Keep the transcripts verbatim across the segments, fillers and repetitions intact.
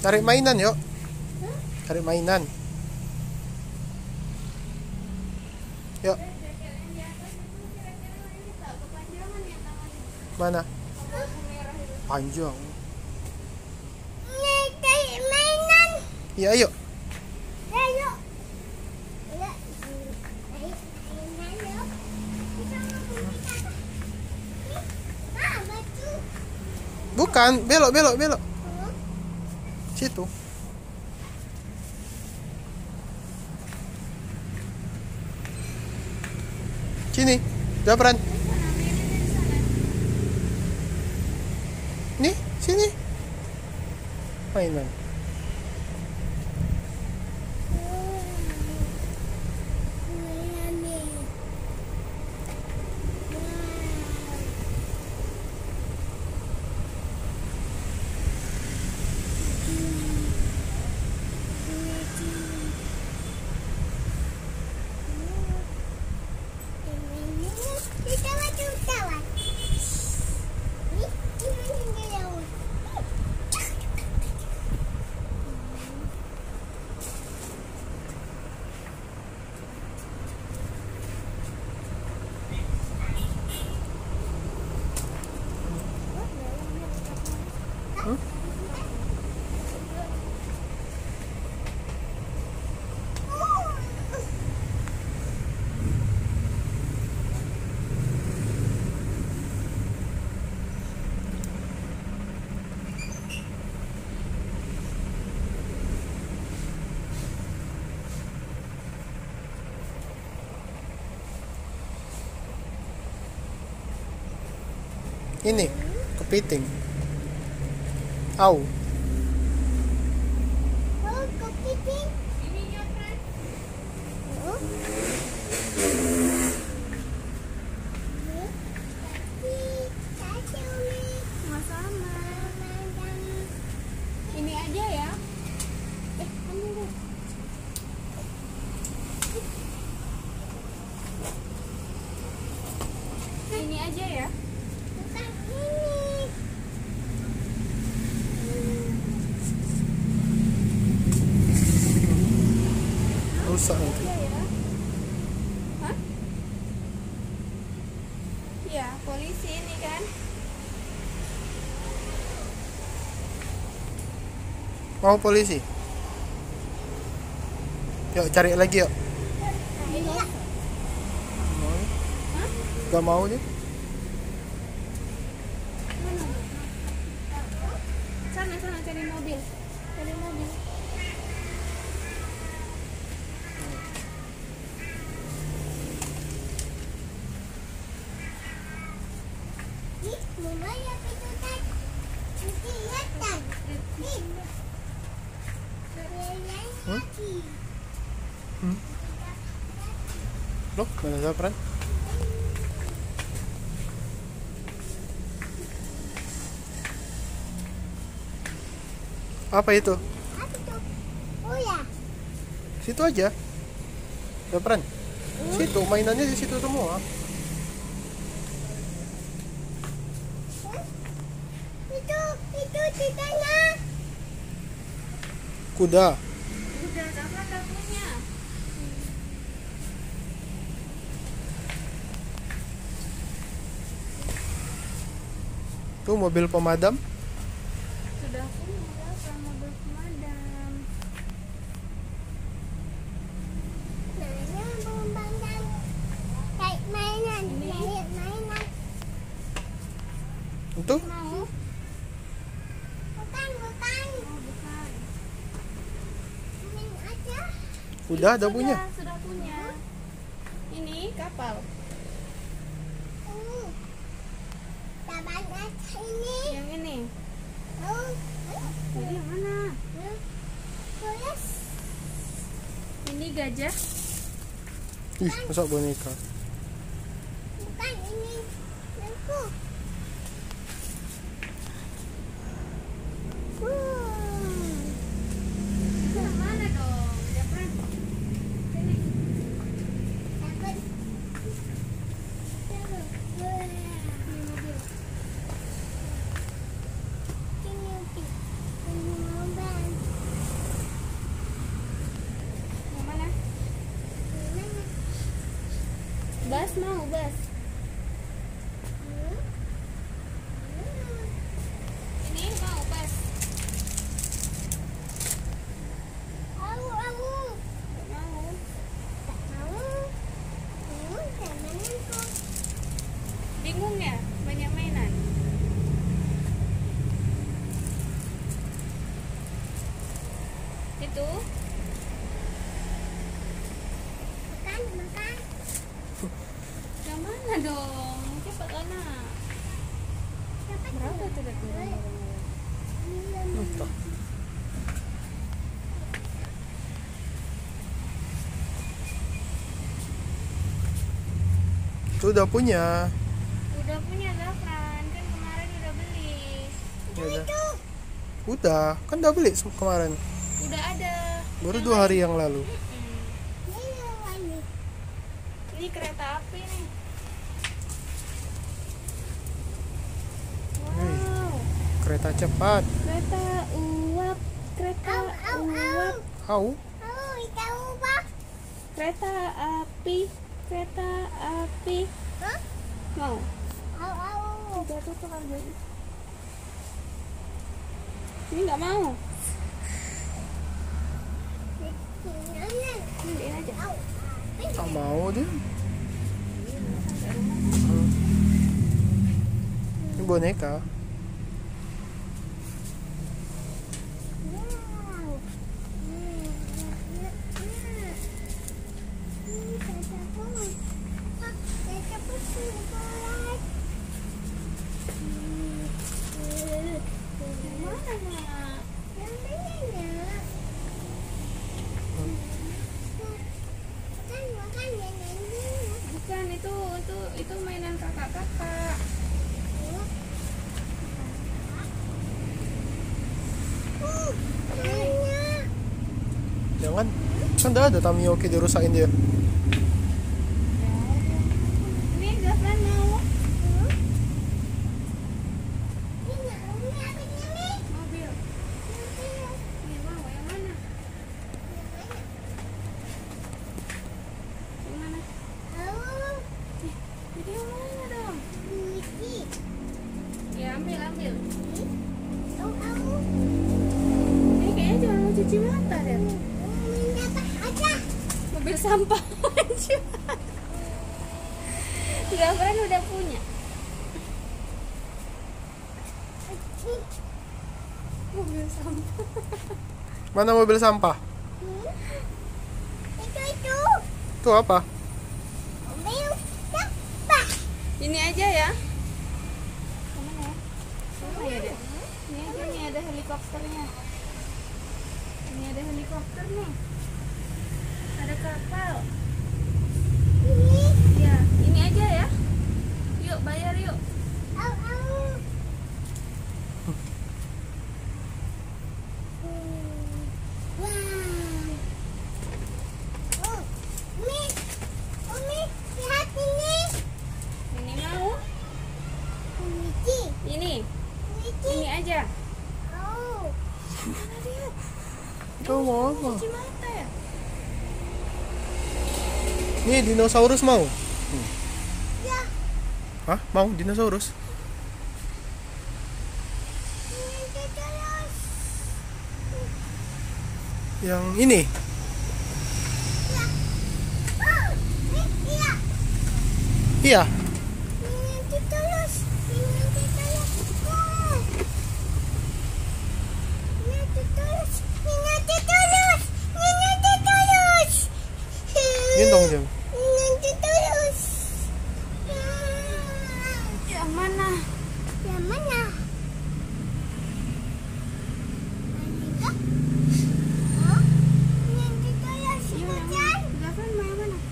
Cari mainan yuk. Cari mainan. Yuk. Mana? Panjang. Cari mainan. Iya, ayo. Ayo. Bukan, belok, belok, belok. Situ. Sini, Japran. Nih, sini. Mainan. Hmm? Ini kepiting. Au. Oh, kepiting. Ininya kan. Oh. Sama-sama. Ini aja ya. Eh, kamu dulu. Ini aja ya. Bukan ini. Rusak nanti. Iya ya. Hah? Iya, polisi ini kan. Mau polisi? Yuk cari lagi yuk. Mau? Hah? Gak mau dia? Mana? Sana, sana cari mobil. Cari mobil. Ih, Mama ya pitutan. Nanti lihat. Nih. Hmm? Hmm? Loh, mana Japran? Apa itu? Apa tuh? Oh ya. Situ aja. Japran. Situ, mainannya di situ semua. Itu, itu citanya. Kuda. Udah, Japran udah punya. Tuh mobil pemadam. Sudah punya, Japran mobil pemadam. Nanya pembangkang. Kayak mainan. Kayak mainan. Itu Mau? Bukan, bukan. Oh, bukan. Main aja. udah ada Sudah, punya. Sudah punya. Ini kapal. Uh. Taban aja ini. Yang ini. Oh. Jadi yang mana? Tulis. Ini gajah. Ih, masa boneka. Bukan ini. Aku. Yang mana dong? Japran. Sini. Takut. Ini mobil. Ini mobil. Ini mobil. mau bus. Ini mau bus. Au, au. Nggak mau. Tak mau. Bingung tak mainanku. Bingung ya, banyak mainan. Itu Makan, makan. yang mana dong? Cepat anak. Dapat Berapa tuh datang? Entah. Itu udah punya. Udah punya Zafran, kan kemarin udah beli. Ya udah. Udah, kan udah beli se- kemarin. Udah ada. Baru dua hari yang lalu. Mm-mm. Ini apa ini? Ini kereta api nih. Wih. Wow. Kereta cepat. Kereta uap, kereta Au, au, uap, Au. au, tahu apa? kereta api, kereta api. Hah? Mau? Au, au. Jatuh tuh kan jadi. Ini nggak mau. Ini Mandiin aja. au. Tak mau dia. Ini boneka. Wow. Hmm. Hmm, kereta pun. Ah, kereta pun surat. Hmm. Hmm. Yang mana nak? Yang mana nak? Makan, makan yang ini. Bukan itu, itu itu mainan kakak-kakak. Uh, banyak. Jangan. Kan udah ada Tamioki dirusakin dia. Ini Zafran mau Ini, ini apa ini? mobil. Ini mau yang mana? Yang mana? Oh, Jadi yang mana dong? ini. Ya ambil ambil. Oh, oh. Ini kayaknya cuma mau cuci mata deh. Ini apa aja? Mobil sampah. Zafran udah punya. Mobil sampah. Mana mobil sampah? Hmm? Itu itu. Itu apa? Mobil sampah. Ini aja ya. Mana ya? Mana ya deh? Ini aja nih ada helikopternya. Ini ada helikopter nih. Ada kapal. Ini. Iya, ini aja ya. Yuk bayar yuk. Au, au. Hmm. Wow. Oh, Mi. Oh, Mi. Lihat ini. Ini mau? Kunci. Ini, Kunci. ini aja. Oh. Mana dia? Kau mau apa? Cuci mata ya? Nih dinosaurus mau? Ya. Hah? Mau dinosaurus? Ini terus. Yang ini? Ya. Oh, Mi. Iya. Iya. Ini terus. Ini terus. Oh. Ini terus. Ini terus. Ini terus. Gendong jam. Ini terus. Yang mana? Yang mana? Ini kah? Oh, ini terus. Iya, yang Hujan. mana? Zafran mau yang mana?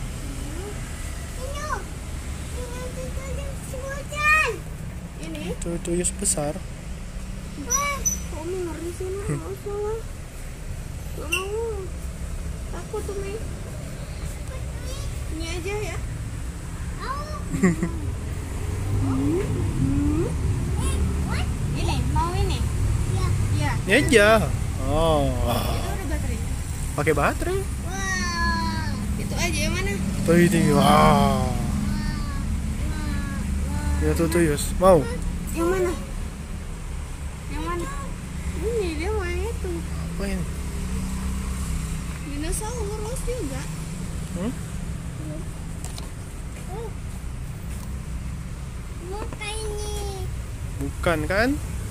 Ini. Ini terus. Hujan. Ini? Itu tuyul besar. Wah. Kok Umi ngeri sih nak? Nggak usah lah. Gak mau. Takut tuh Mi. Ini aja ya. Oh. Eh, what? Ini, mau ini? Ya. Iya. Ini aja. Oh. Itu udah baterainya. Pakai baterai. Wow. Itu aja yang mana? Tuh ini. Wah. Dina Tutuyus. Mau? Yang mana? Yang mana? Ini dia main itu. Oh ini. Dinosaurus juga. Hmm? Oh. Muka ini. Bukan kan?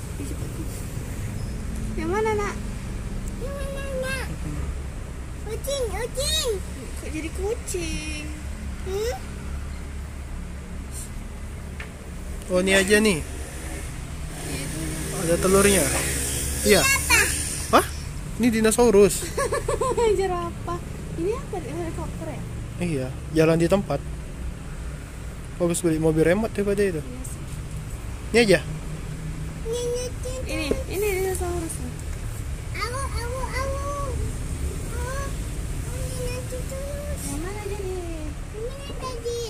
Yang mana nak? Yang mana nak? Kucing, kucing. Kok jadi kucing? Hmm? Oh ini aja nih. Ada telurnya. Iya. Hah? Ini dinosaurus. Jerapah. Ini apa? Helikopter ya? Iya. Jalan di tempat. Oh, habis beli mobil remote daripada itu. Iya sih. Ini aja. Ini, ini dinosaurus. Aku, aku, aku. Oh, ini nanti terus. Yang mana jadi? Ini tadi.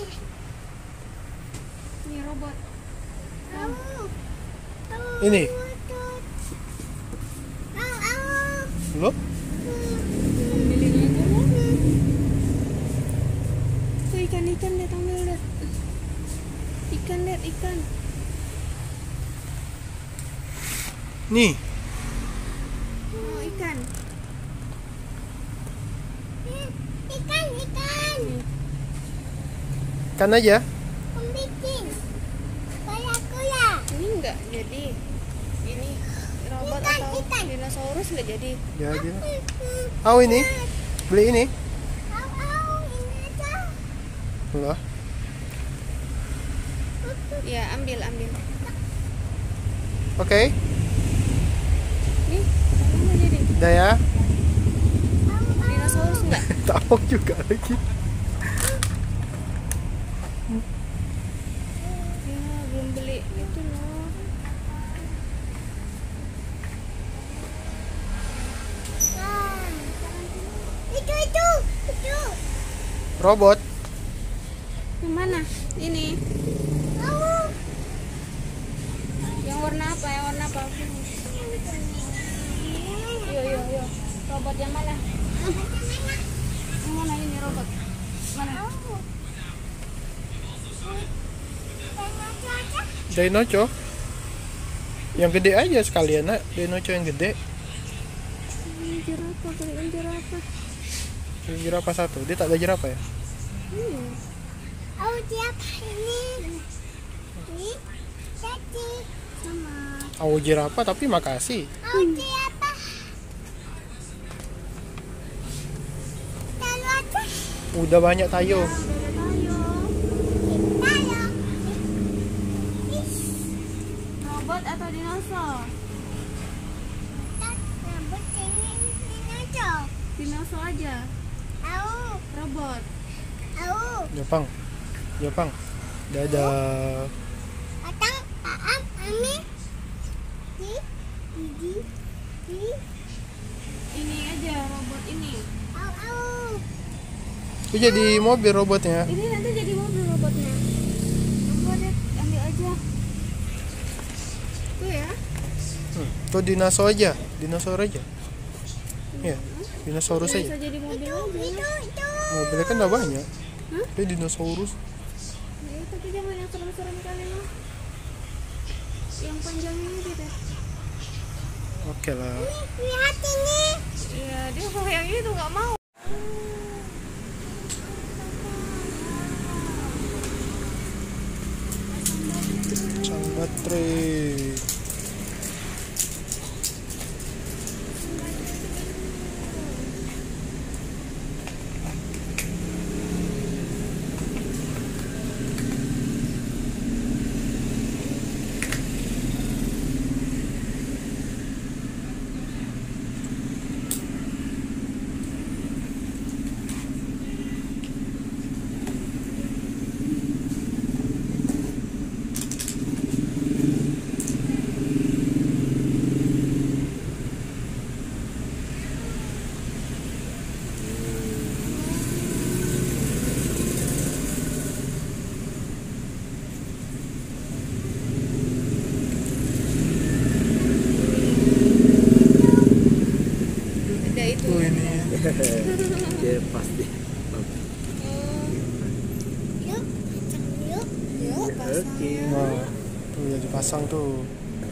Ini robot. Aku. Aku. Ini. Aku, aku. Lo? Ambilin aja lah. Tuh ikan, ikan lihat, ambil lihat. Ikan lihat, ikan. Nih. Oh, ikan. Ikan, ikan. Kan aja. Pembikin. Kula-kula. Ini enggak jadi. Ini robot Ikan, atau ikan. dinosaurus enggak jadi. Jadi. Oh ini. Beli ini. Au, au, ini aja. Loh. Ya, ambil, ambil. Oke. Nih, yang mana jadi? Udah ya. Dinosaurus enggak? Tahu juga lagi. Ya, belum beli itu loh. Ah. Itu, itu, itu. Robot. Yang mana? Ini. Au. Yang warna apa? Yang warna apa? Yo, yo, yo. Robot yang mana? Yang mana ini robot? Mana? Dinoco. Yang gede aja sekalian, nak. Dinoco yang gede. Ini jerapah, beliin jerapah. Yang jerapah satu. Dia tak ada jerapah ya? Iya. Au, siapa ini? Ini, tadi. Sama. Oh jerapah tapi makasih. Au, siapa? Tahu aja. Udah banyak tayo. Udah ada tayo. Tahu. Robot atau dinosaur? Rambut ini, ini aja. Dinosaur aja. Au, Robot. au. Jepang. Jepang. Dadah. Atang, aam, ami. Di, di, di. Ini aja robot ini. Au, au. Itu jadi mobil robotnya. Ini nanti jadi mobil robotnya. Coba deh, ambil aja. Tuh ya. Hmm. Tuh dinosaur aja. Dinosaur aja. Iya. Dinosaurus Bisa aja. jadi mobil Itu, aja. itu, itu. Mobilnya kan udah banyak. Hah? Itu dinosaurus. Ya, tapi jangan yang serem-serem kali lah. Yang panjang ini gitu. Oke lah. Lihat ini. Iya, dia mau yang itu nggak mau. Sang baterai. Ada itu. Tuh ini. Ya pasti. Oh, Yuk, yuk. yuk, pas. Oke. Nah, tuh ya dipasang tuh.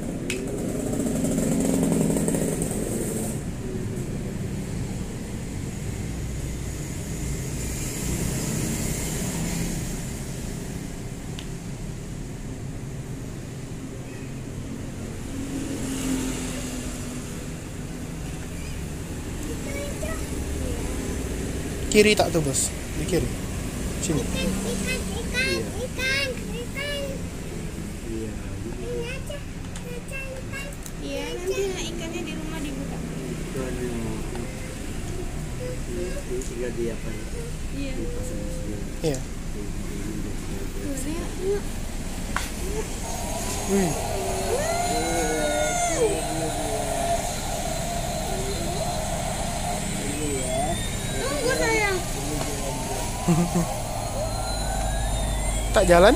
Kiri tak tuh bos? Di kiri. Sini. Ikan, ikan, ikan, ikan, ikan. Iya. Ini aja, aja ikan. Iya, nanti nah, ikannya di rumah dibuka. Tuannya ini tinggal di apa ya? Iya. Dipasang sendiri. Iya. Tuh, lihat, lihat. Wih. Tunggu sayang. Tak jalan?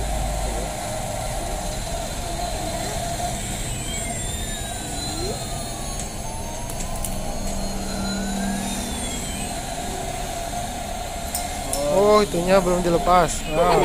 Oh, itunya belum dilepas. Nah.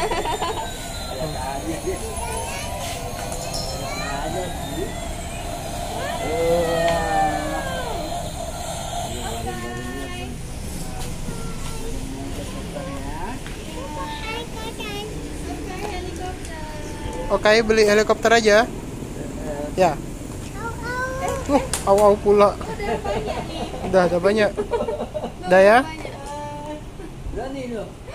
Hai, kakak. Oke, helikopter. Oke, beli helikopter aja. Ya. Au, au. Uh, au-au pula. Udah banyak nih. Udah ada banyak. Udah ya? Banyak. Berani loh.